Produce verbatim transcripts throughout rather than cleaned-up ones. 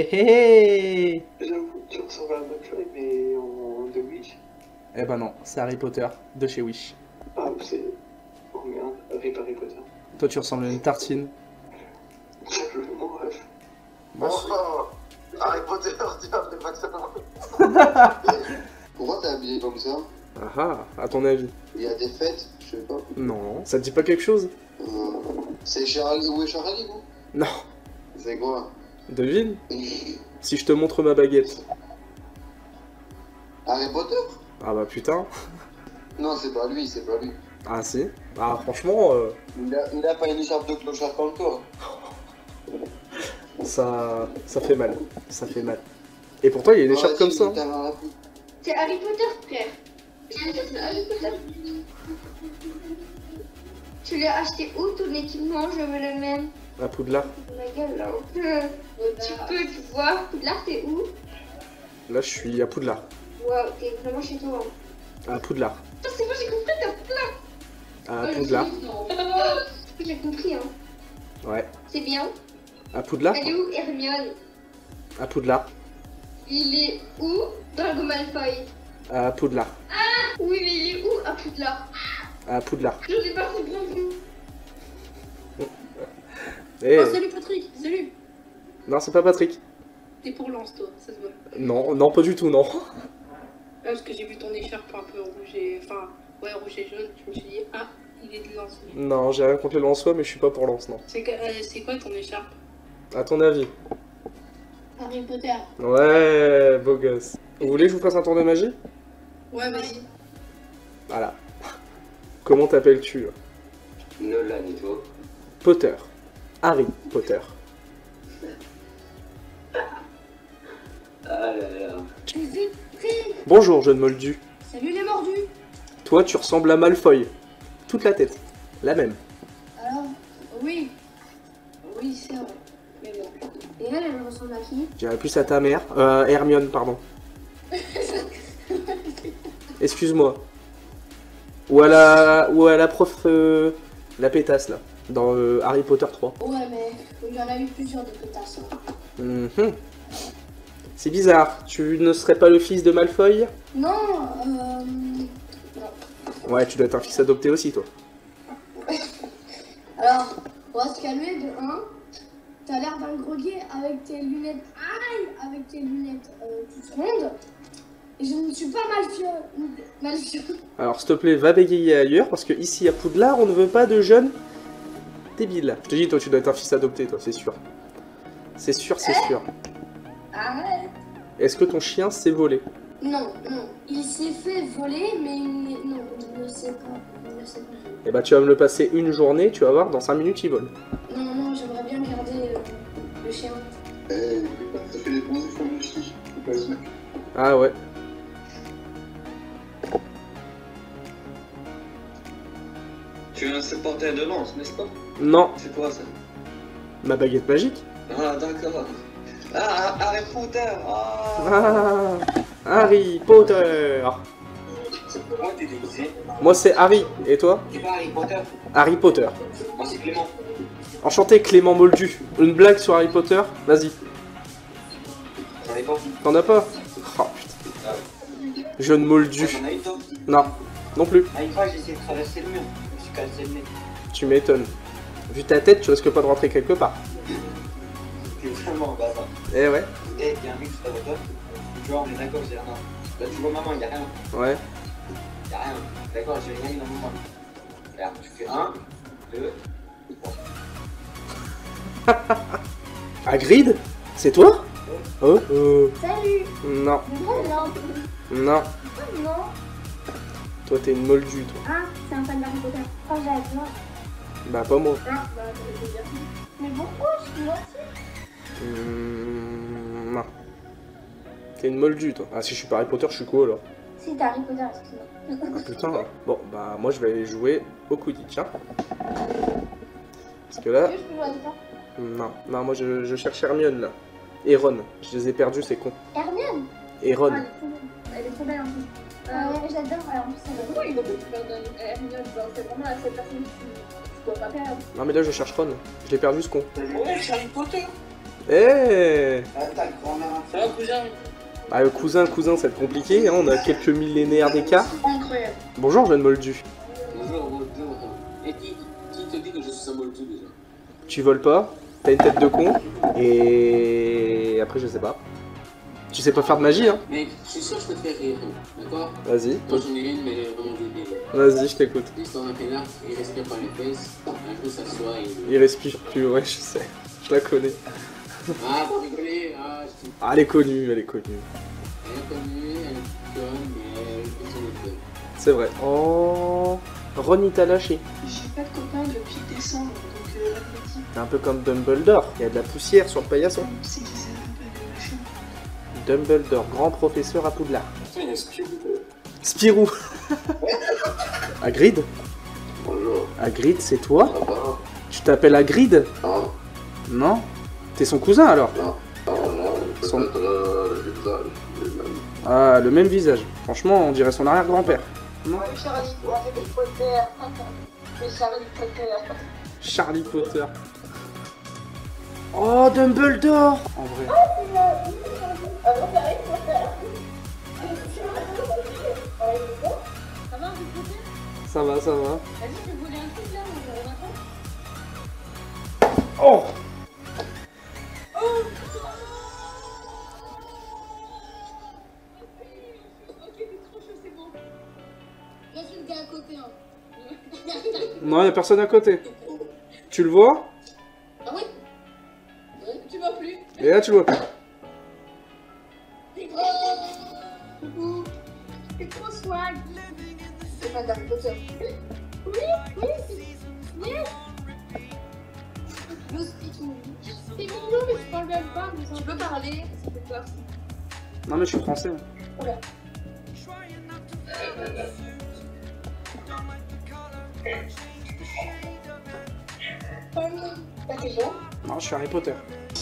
hé hé. J'avoue, tu ressembles à McFly, mais en de Wish. Eh ben non, c'est Harry Potter, de chez Wish. Ah, c'est... Oh merde, Rip Harry Potter. Toi, tu ressembles à une tartine. Mon rêve. Moi, je- Oh, Harry Potter, tu as fait pas que ça. Pourquoi t'es habillé comme ça? Ah ah, à ton avis? Il y a des fêtes, je sais pas. Non, ça te dit pas quelque chose? Euh, c'est Charlie, où est Charlie, vous? Non. C'est quoi? Devine? Si je te montre ma baguette. Harry Potter? Ah bah putain. Non, c'est pas lui, c'est pas lui. Ah si. Ah franchement, euh, Il a, il a pas une écharpe de clochard comme toi. ça, ça fait mal. Ça fait mal. Et pourtant, il y a une écharpe Ouais, comme si, ça. t'as un rapport. C'est Harry Potter, frère. Bien sûr, c'est Harry Potter. Tu l'as acheté où ton équipement? Je veux le même. À Poudlard. Ma gueule, là, on peut. Tu peux, tu vois. Là, t'es où? Là, je suis à Poudlard. Waouh, t'es vraiment chez toi. À Poudlard. Ah, c'est bon, j'ai compris, t'as plein. À Poudlard. J'ai compris, hein. Ouais. C'est bien. À Poudlard. Elle est où, Hermione? À Poudlard. Il est où, Drago Malfoy? À Poudlard. Oui, mais il est où, à Poudlard? À Poudlard. Je n'ai pas compris. Eh. Oh, salut Patrick, salut. Non, c'est pas Patrick. T'es pour Lance, toi, ça se voit. Non, non, pas du tout, non. Ah, parce que j'ai vu ton écharpe un peu rouge et... Enfin, ouais, rouge et jaune, je me suis dit, ah, il est de Lance. lui. Non, j'ai rien contre le lance-soi, mais je suis pas pour lance, non. C'est que- euh, c'est quoi ton écharpe? À ton avis? Harry Potter. Ouais, beau gosse. Vous voulez que je vous fasse un tour de magie? Ouais, vas-y. Voilà. Comment t'appelles-tu? Nolan et toi? Potter. Harry Potter. Ah là là. Bonjour, jeune moldu. Salut les mordus. Toi, tu ressembles à Malfoy. Toute la tête. La même. Alors, oui. Oui, c'est vrai. Mais bon. Et elle, elle ressemble à qui? J'irais plus à ta mère. Euh, Hermione, pardon. Excuse-moi. Ou à la, ou à la prof, euh, la pétasse, là. Dans euh, Harry Potter trois. Ouais, mais il y en a eu plusieurs de pétasses. Mhm. C'est bizarre. Tu ne serais pas le fils de Malfoy? Non, euh... Ouais, tu dois être un fils adopté aussi, toi. Alors, on va se calmer de un. T'as l'air d'un groguet avec tes lunettes. Aïe! Avec tes lunettes euh, toutes rondes. Et je ne suis pas malfieux. Malfieux. Alors, s'il te plaît, va bégayer ailleurs, parce que ici, à Poudlard, on ne veut pas de jeunes débiles. Je te dis, toi, tu dois être un fils adopté, toi, c'est sûr. C'est sûr, c'est sûr. Arrête! Est-ce que ton chien s'est volé? Non, non. Il s'est fait voler, mais il n'est- non, il ne sait pas. Il ne sait pas. Eh bah, tu vas me le passer une journée, tu vas voir, dans cinq minutes, il vole. Non, non, j'aimerais bien garder euh, le chien. Eh, ça fait des bons efforts de chi, faut pas se mettre. Ah ouais. Tu es un supporter de Lance, n'est-ce pas? Non, C'est quoi ça? ma baguette magique. Ah d'accord. Ah, Harry Potter. Ah. Ah, Harry Potter. Moi t'es déguisé. Moi, c'est Harry. Et toi? C'est pas Harry Potter. Harry Potter. Moi c'est Clément. Enchanté, Clément Moldu. Une blague sur Harry Potter? Vas-y. T'en as pas? T'en as pas? Oh putain. Jeune moldu. T'en as une toi? Non, non plus. Ah une fois j'ai essayé de traverser le mur. Je me suis cassé le nez. Tu m'étonnes. Vu ta tête, tu risques pas de rentrer quelque part. T'es vraiment un bâtard. Eh ouais. Eh, y'a un mec sur ta voiture. Tu vois, on est d'accord, j'ai rien. Là tu vois maman, y'a rien. Ouais. Y'a rien. D'accord, j'ai rien dans mon main. Regarde, tu fais un, deux, trois. Hagrid? C'est toi? Oh, oh. Salut. Non, Non, non. non. Non. Toi, t'es une moldue, toi. Ah, c'est un fan d'Harry Potter. Oh, j'adore. Bah, pas moi. Ah, bah, je veux dire. Mais pourquoi? Je suis moi aussi. Mmh, non. T'es une moldue, toi. Ah, si je suis pas Harry Potter, je suis quoi, alors? Si, t'as Harry Potter, excuse-moi. Ah, putain. Bon, bah, moi, je vais aller jouer au Quidditch, hein. Parce que là... Je peux jouer avec toi. Non, non, moi, je, je cherche Hermione, là. Et Ron. Je les ai perdus, c'est con. Hermione. Et Ron. Ah, elle est trop belle. Elle est trop belle en plus. Euh, ouais, j'adore. Alors, en plus, elle est... Pourquoi il veut que tu perdes Hermione? C'est vraiment la seule personne qui ne doit pas perdre. Non, mais là, je cherche Ron. Je l'ai perdu, ce con. Ouais, c'est Harry Potter. Eh Ah, ta grand-mère. Ça va, cousin? Bah, le cousin, cousin, ça va être compliqué, hein, on a quelques millénaires d'écart. Incroyable. Bonjour, jeune moldu. Bonjour, bonjour. Et qui, qui te dit que je suis un moldu déjà? Tu voles pas, t'as une tête de con, et après, je sais pas. Tu sais pas faire de magie, hein? Mec, je suis sûr que je peux te faire rire, d'accord? Vas-y, Moi j'en ai une, mais elle est vraiment débile. vas-y, je t'écoute. L'histoire d'un peinard, il respire par les fesses, un coup ça s'assoit et... Il respire plus, ouais, je sais. Je la connais. Ah, pour rigoler, ah, je suis... Ah, elle est connue, elle est connue. Elle est connue, elle est conne, mais elle fait son école. C'est vrai. Oh, Ron, il t'a lâché. J'ai pas de copain depuis décembre, donc euh, la petite, C'est un peu comme Dumbledore. Il y a de la poussière sur le paillasson. c'est qu'ils avaient un peu de machin. Dumbledore, grand professeur à Poudlard. Putain, il y a Spirou. Spirou. Hagrid. Bonjour. Hagrid, c'est toi? Ça va? Tu t'appelles Hagrid? Non, Non? T'es son cousin alors? non, non, non. Son- Peut-être euh, le visage, le même. Ah, le même visage. Franchement, on dirait son arrière-grand-père. Non? Charlie, Harry Potter. C'est Charlie Potter. Charlie Potter. Oh, Dumbledore! En vrai. Ça va, vous pouvez? Ça va, ça va. Vas-y, tu veux voler un truc là, on va Oh! Ok, t'es trop chaud, c'est bon. Là, c'est le gars à côté. Hein. Non, y'a personne à côté. Tu le vois? Ah oui? Tu vois plus? Et là, tu le vois plus. Oh, T'es trop swag. c'est pas Harry Potter. Oui, oui, oui. You speak English. C'est mignon, mais tu parles même pas. Tu peux parler, ça fait peur. Non, mais je suis français. T'as tes gens? Non, je suis Harry Potter.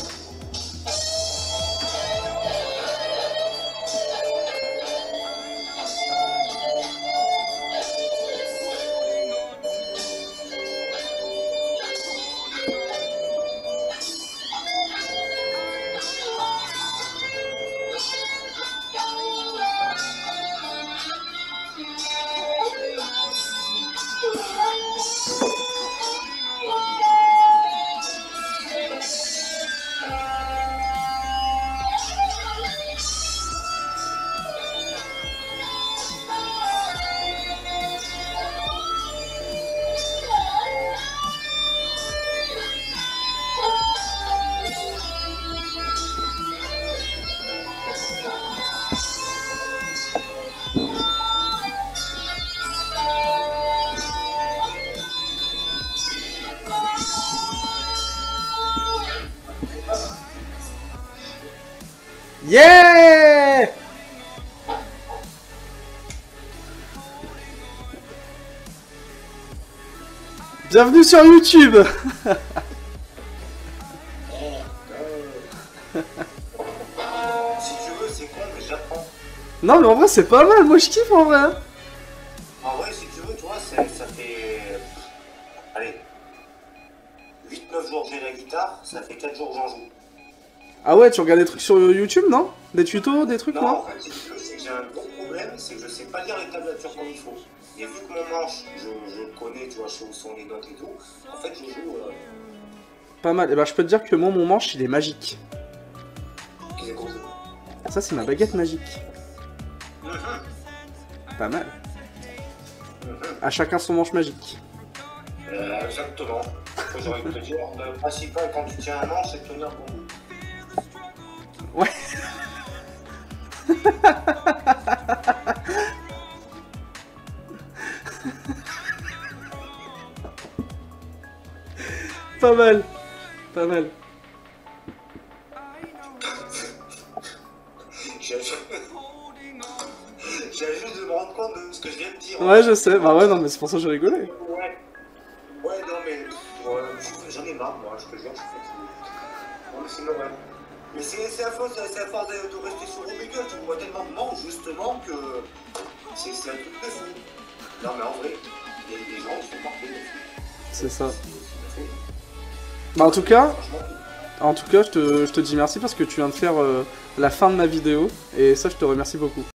Yeah! Bienvenue sur YouTube. Si tu veux, c'est con, mais j'apprends. Non mais en vrai c'est pas mal, moi je kiffe en vrai. hein. En vrai, si tu veux, tu vois, ça, ça fait. Allez. huit neuf jours que j'ai la guitare, ça fait quatre jours que j'en joue. Ah ouais, tu regardes des trucs sur YouTube, non? Des tutos, des trucs, Non, non? en fait, si tu veux, c'est que j'ai un gros problème, c'est que je sais pas lire les tablatures comme il faut. Et vu que mon manche, je, je le connais, tu vois, je sais où sont les notes et tout, en fait, je joue. Euh... Pas mal. Et bah je peux te dire que moi mon manche il est magique. Qu'est-ce que c'est? Ça c'est ma baguette magique. Pas mal. À chacun son manche magique. Euh, exactement. J'aurais pu te dire, le principal quand tu tiens un manche, c'est de tenir bon bout. Ouais. Pas mal. Pas mal. J'ai juste de me rendre compte de ce que je viens de dire. Ouais, je sais. Bah ouais, non, mais c'est pour ça que j'ai rigolé. Ouais. Ouais, non, mais. Ouais, j'en ai marre, moi, je te jure, je suis fatigué. Ouais, c'est normal. Mais c'est à force, c'est à force de, de rester sur Omegle, tu vois tellement de monde, justement, que. C'est un truc de fou. Non, mais en vrai, il y a des gens qui sont parfaits. C'est ça. Bah en tout cas, En tout cas, je te, je te dis merci parce que tu viens de faire euh, la fin de ma vidéo et ça, je te remercie beaucoup.